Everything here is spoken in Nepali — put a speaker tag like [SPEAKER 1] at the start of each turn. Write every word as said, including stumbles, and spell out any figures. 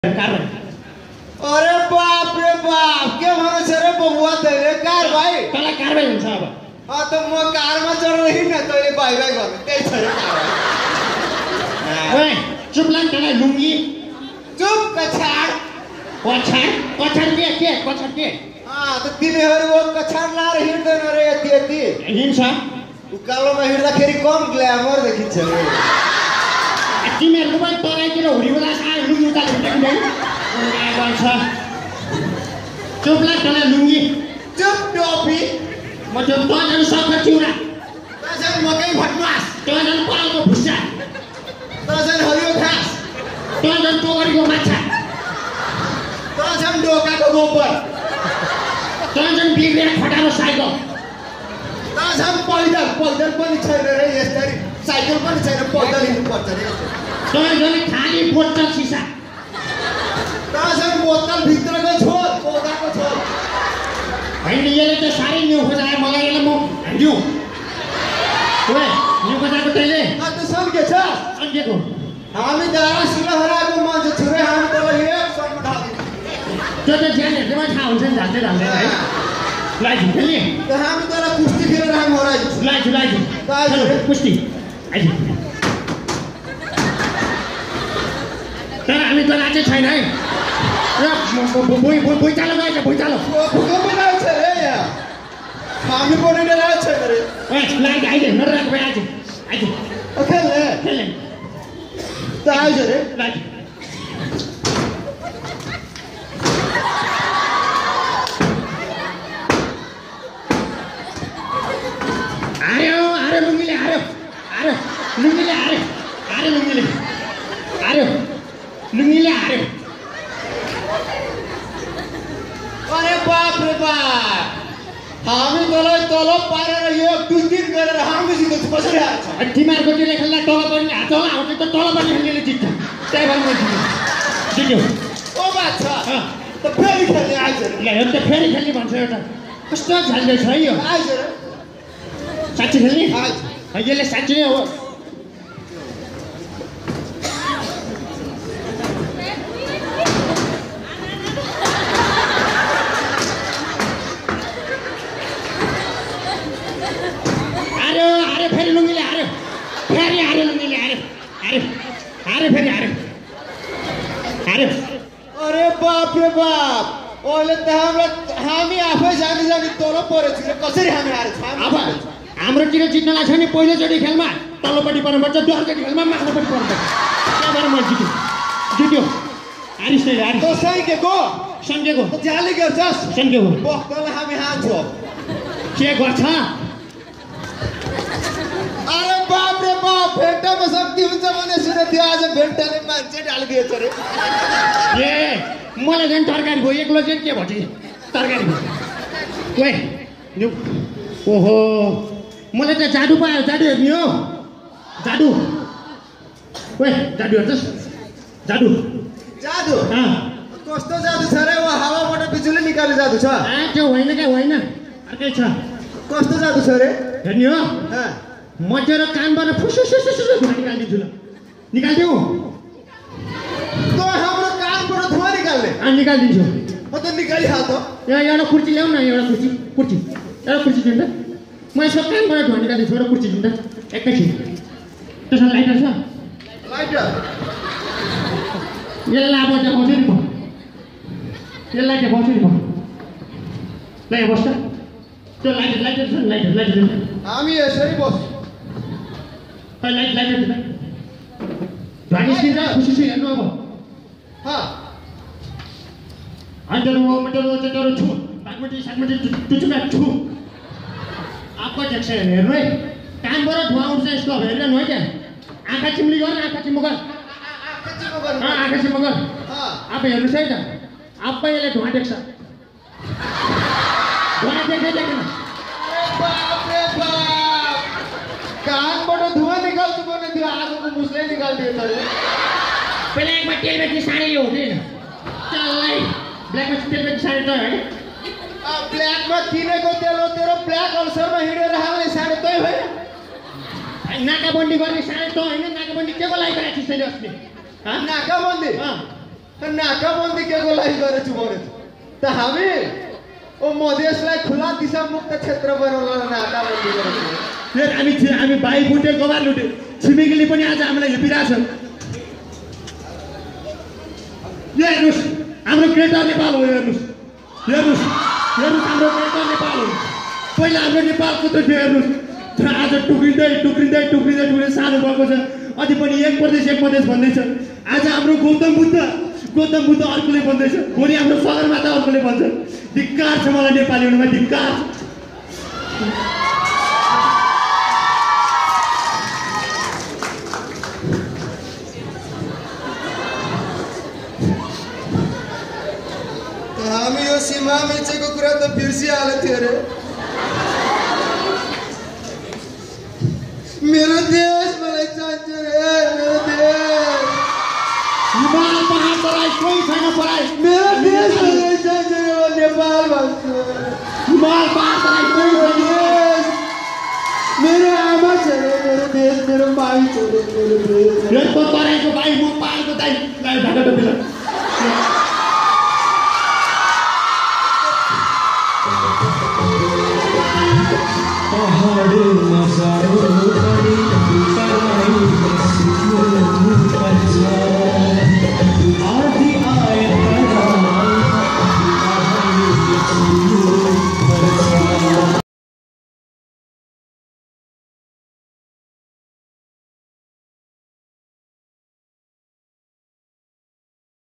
[SPEAKER 1] अरे बाप रे बाप के भन्छ रे बबुआ तैले कार भाइ
[SPEAKER 2] तँलाई कारबाही हुन्छ अब
[SPEAKER 1] अ त म कारमा चढेर हिँड्न तैले बाइ बाइ गर्नु त्यही छ रे कार
[SPEAKER 2] ओए चुप लाग तँलाई लुङ्गी
[SPEAKER 1] चुप कछाड
[SPEAKER 2] कछाड कछाड के के कछाड के
[SPEAKER 1] अ त तिमीहरु वो कछाड लाएर हिँड्दैन रे यति यति
[SPEAKER 2] हिँड्छ
[SPEAKER 1] उकालोमा हिँड्दाखेरि कम ग्ल्यामर देखिन्छ रे
[SPEAKER 2] तिमीहरुको पनि तराईतिर हुरीबोला आयो लुङ्गी उताले हिँड्दैन गर्छ चुप लाग तँलाई लुङ्गी
[SPEAKER 1] चुप टोपी
[SPEAKER 2] म त्यो तँलाई सक्छ चिउरा
[SPEAKER 1] तँलाई मकै भटमास
[SPEAKER 2] तँलाई पालको भुस्सा
[SPEAKER 1] तँलाई हरियो घाँस
[SPEAKER 2] तँलाई टोकरीको माछा
[SPEAKER 1] तँलाई डोकाको गोबर
[SPEAKER 2] तँलाई बिग्रेर फटारो साइकल
[SPEAKER 1] तँलाई पैदल पैदल पनि छैन रे यसरी साइकल पनि छैन पैदल हिँड्नुपर्छ रे
[SPEAKER 2] तँलाई खाली बोतल सिसा
[SPEAKER 1] तँलाई बोतल भित्रको छोर पौधाको छोर
[SPEAKER 2] होइन यसले त साह्रै न्यु खोजायो मलाई यसले म हान्दिउँ ओए न्यु खोजाएको तैँले
[SPEAKER 1] अन्त सम्झेछ
[SPEAKER 2] सम्झेको
[SPEAKER 1] हामी दारा सिलहराको मान्छे छु रे हामी तँलाई एक सर्टमा ढाल्दिउँ
[SPEAKER 2] त्यो त ज्यानहरूमा थाहा हुन्छ नि झाल्दै झाल्दैन है लाइजु खेल्ने
[SPEAKER 1] त हामी तँलाई कुस्ती खेलेर हामी हराइदिन्छौँ
[SPEAKER 2] लाइजु लाइजु
[SPEAKER 1] लाइजु
[SPEAKER 2] कुस्ती आइजु तर हामी त राजै छैन है र भुइँचालो गएछ भुइँचालो
[SPEAKER 1] फुको पनि आउँछ रे यहाँ हामी पनि डराएको छैन रे
[SPEAKER 2] ए लाइट आइज नराको भए आइज आइज
[SPEAKER 1] खेल्ने
[SPEAKER 2] खेल्ने
[SPEAKER 1] त आइज रे
[SPEAKER 2] लाइट आयो आयो लुङ्गीले आयो आयो लुङ्गीले आयो आयो लुङ्गीले आयो लुङ्गीले आयो
[SPEAKER 1] अरे बाप रे बाप हामी तँलाई तलब पारेर एक दुई दिन गरेर हामीसित कसरी हाल्छ
[SPEAKER 2] तिमीहरूको त्यो खेल्दा तल पनि हात होला आउँछ त तल पनि खेल्नेले जित्छ त्यही भएर म जित्यो
[SPEAKER 1] ओ बात छ त फेरि खेल्ने आइज रे
[SPEAKER 2] ल हेर त फेरि खेल्ने भन्छ एउटा कस्तो झल्दैछ है यो
[SPEAKER 1] आइज रे
[SPEAKER 2] साँच्ची खेल्ने
[SPEAKER 1] आइज
[SPEAKER 2] यसले साँच्ची नै हो आर्यो आर्यो फेरि लुङ्गीले आर्यो फेरि आर्यो लुङ्गीले आर्यो आर्यो आर्यो फेरि आर्यो आर्यो
[SPEAKER 1] अरे बाप रे बाप ओले त हाम्रो हामी आफै जानी जानी तल परेछु रे कसरी हामी हारेछ
[SPEAKER 2] अब हाम्रोतिर जित्नलाई छ नि पहिलोचोटि खेलमा तल्लोपट्टि पर्नुपर्छ दोस्रोचोटि खेलमा माथिल्लोपट्टि पर्नुपर्छ त्यहाँ भएर म जित्यो जित्यो हारिस नै हारिस
[SPEAKER 1] त सैकेको
[SPEAKER 2] सम्झेको
[SPEAKER 1] त जाली गर्छस्
[SPEAKER 2] सम्झेको
[SPEAKER 1] बख्तलाई हामी हान्छौँ
[SPEAKER 2] के गर्छ
[SPEAKER 1] अरे बाप रे बाप भेन्टामा शक्ति हुन्छ भने सुने त्यो आज भेन्टाले मान्छे ढालिदिएछ रे
[SPEAKER 2] ए मलाई झन् तरकारी भयो एक्लो चाहिँ के भन्छ तरकारी भयो ओए ओहो मलाई त जादु पायो जादु हेर्ने हो जादु ओए जादु हेर्छस् जादु
[SPEAKER 1] जादु
[SPEAKER 2] अँ
[SPEAKER 1] कस्तो जादु छ रे वा हावाबाट बिजुली निकाल्ने जादु छ
[SPEAKER 2] आ त्यो होइन क्या होइन अर्कै छ
[SPEAKER 1] कस्तो जादु छ रे
[SPEAKER 2] हेर्ने हो
[SPEAKER 1] हाँ
[SPEAKER 2] मध्य र कानबाट फुसुसुसुसु धुवा निकालिदिन्छु ल निकालिदिउँ
[SPEAKER 1] तो हाम्रो कानबाट धुवा निकाल्ने
[SPEAKER 2] अँ निकालिदिन्छु
[SPEAKER 1] म त निकालिहाल त
[SPEAKER 2] यहाँ एउटा कुर्सी ल्याऊ न एउटा कुर्सी कुर्सी एउटा कुर्सी दिनु त म यसको कानबाट धुवा निकालिदिन्छु एउटा कुर्सी दिनु त एकैछिन त्यसमा लाइटर छ
[SPEAKER 1] लाइटर
[SPEAKER 2] यसलाई अब देखाउँछु नि म यसलाई देखाउँछु नि म ल यहाँ बस्छ त्यो लाइटर लाइटर छ नि लाइटर लाइटर दिनु
[SPEAKER 1] हामी यसरी बस
[SPEAKER 2] खै लाइट लाइटर दिनु धुवा निस्किन्छ खुसी हेर्नु अब
[SPEAKER 1] हाँ
[SPEAKER 2] अंदर वो मटर वो चटर छु बागमती सागमती टुचुका छु आपको जक्से हेर्नु है कानबाट धुवा उठ्छ यसको हेरिरहनु है त्यहाँ आँखा चिम्ली गर आँखा चिम्लो गर
[SPEAKER 1] आँखा चिम्लो गर्नु
[SPEAKER 2] अँ आँखा चिम्लो गर
[SPEAKER 1] हाँ
[SPEAKER 2] आप हेर्नुहोस् है त आफै यसले धुवा देख्छ धुवा देख्दै देखेन
[SPEAKER 1] बाप रे बाप कानबाट धुवा निकाल्छु भने त्यो आगोको मुसले निकालिदियो तैँले
[SPEAKER 2] ब्ल्याकमा तेल बेच्ने साडी यो हुँदैन त्यसलाई ब्ल्याकमा तेल बेच्ने साडी त होइन
[SPEAKER 1] ब्ल्याकमा किनेको तेल हो तेरो ब्ल्याक अल्सरमा हिँडेर हाल्ने साडी तै होइन
[SPEAKER 2] नाकाबन्दी गर्ने साडी त होइन नाकाबन्दी के को लागि गरेको थिइस् तैँले अस्ति
[SPEAKER 1] नाकाबन्दी नाकाबन्दी के को लागि गरेछु भने त हामी ओ मधेसलाई खुला दिशा मुक्त क्षेत्र बनाउन नाकाबन्दी गरेछु
[SPEAKER 2] फेरि हामी हामी बाइक लुटे गोबार लुटे छिमेकीले पनि आज हामीलाई हेपिरहेछ यो हेर्नुहोस् हाम्रो ग्रेटर नेपाल हो हेर्नुहोस् हेर्नुहोस् हेर्नुहोस् हाम्रो ग्रेटर नेपाल हो पहिला हाम्रो नेपाल कत्रो थियो हेर्नुहोस् आज टुक्रिँदै टुक्रिँदै टुक्रिँदै टुक्रिँदै सानो भएको छ अझै पनि एक प्रदेश एक प्रदेश भन्दैछ आज हाम्रो गौतम बुद्ध गौतम बुद्ध अर्कोले भन्दैछ भोलि हाम्रो सगरमाथा अर्कोले भन्छ धिक्कार छ मलाई नेपाली हुनुमा धिक्कार
[SPEAKER 1] हामी यो सीमा मिचेको कुरा त बिर्सिहालेको थियो रे मेरो देश मलाई चाहिन्छ रे मेरो देश
[SPEAKER 2] हिमाल पहाड पराई कोही छैन पराई
[SPEAKER 1] मेरो देश मलाई चाहिन्छ रे म नेपाल भन्छु
[SPEAKER 2] हिमाल पहाड पराई कोही छैन
[SPEAKER 1] मेरो आमा छ रे मेरो देश मेरो माई छ रे मेरो देश
[SPEAKER 2] यो त तराईको भाइ म पहाडको दाइ ढाका टोपी